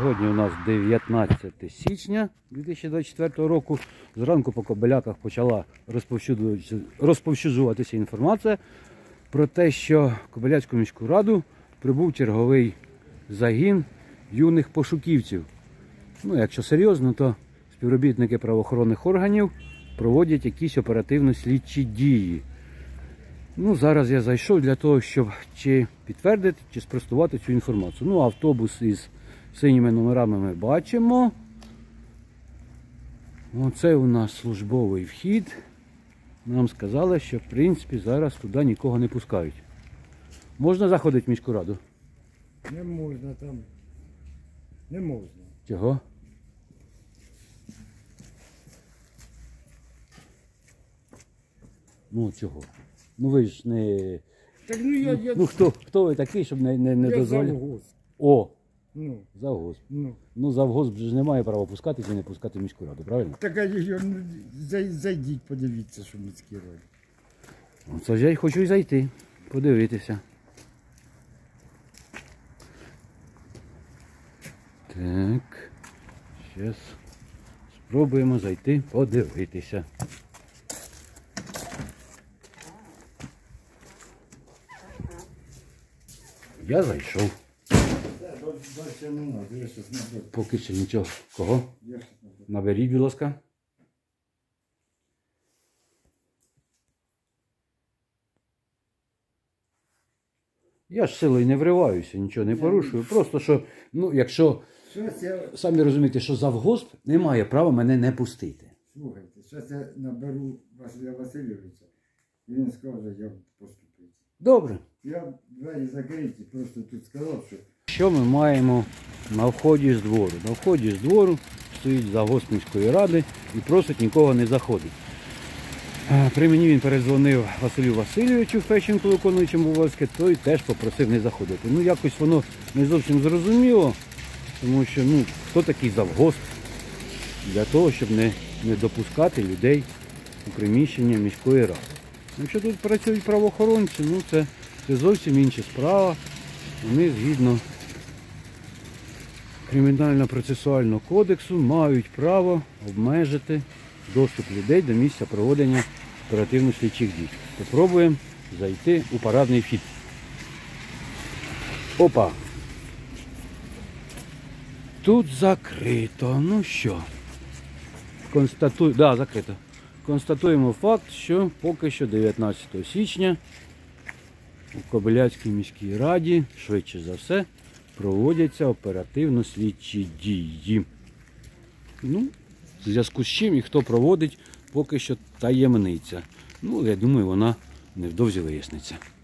Сьогодні у нас 19 січня 2024 року. Зранку по Кобиляках почала розповсюджуватися інформація про те, що в Кобиляцьку міську раду прибув черговий загін юних пошуківців. Ну, якщо серйозно, то співробітники правоохоронних органів проводять якісь оперативно-слідчі дії. Ну, зараз я зайшов для того, щоб чи підтвердити, чи спростувати цю інформацію. Ну, автобус із синіми номерами ми бачимо. Оце у нас службовий вхід. Нам сказали, що в принципі зараз туди нікого не пускають. Можна заходити в міську раду? Не можна там. Не можна. Чого? Ну чого? Ну ви ж не... Так ну я... Ну хто ви такий, щоб не я дозволяти? завгосп. О! Ну. Завгосп. Ну. Ну завгосп ж не має права пускати чи не пускати в міську раду, правильно? Так зайдіть, подивіться, що в міській раді. Це ж я й хочу й зайти, подивитися. Так, зараз спробуємо зайти, подивитися. Я зайшов. Поки що нічого. Кого? Наберіть, будь ласка. Я ж силою не вриваюся, нічого не порушую. Просто що, ну, якщо, самі розумієте, що завгосп не має права мене не пустити. Слухайте, зараз я наберу Василя Васильовича, і він скаже, як поступити. Добре. Я двері закриті, просто тут сказав, що... Що ми маємо на вході з двору? На вході з двору стоїть завгосп міської ради і просить нікого не заходити. При мені він передзвонив Василю Васильовичу Фещенку, виконуючому обов'язки, той теж попросив не заходити. Ну якось воно не зовсім зрозуміло, тому що ну, хто такий завгосп для того, щоб не допускати людей у приміщення міської ради. Якщо тут працюють правоохоронці, ну це зовсім інша справа. Вони згідно Кримінально-процесуального кодексу мають право обмежити доступ людей до місця проведення оперативно-слідчих дій. Попробуємо зайти у парадний вхід. Опа! Тут закрито. Ну що? Да, закрито. Констатуємо факт, що поки що 19 січня у Кобиляцькій міській раді, швидше за все, проводяться оперативно-слідчі дії. Ну, в зв'язку з чим і хто проводить, поки що таємниця. Ну, я думаю, вона невдовзі виясниться.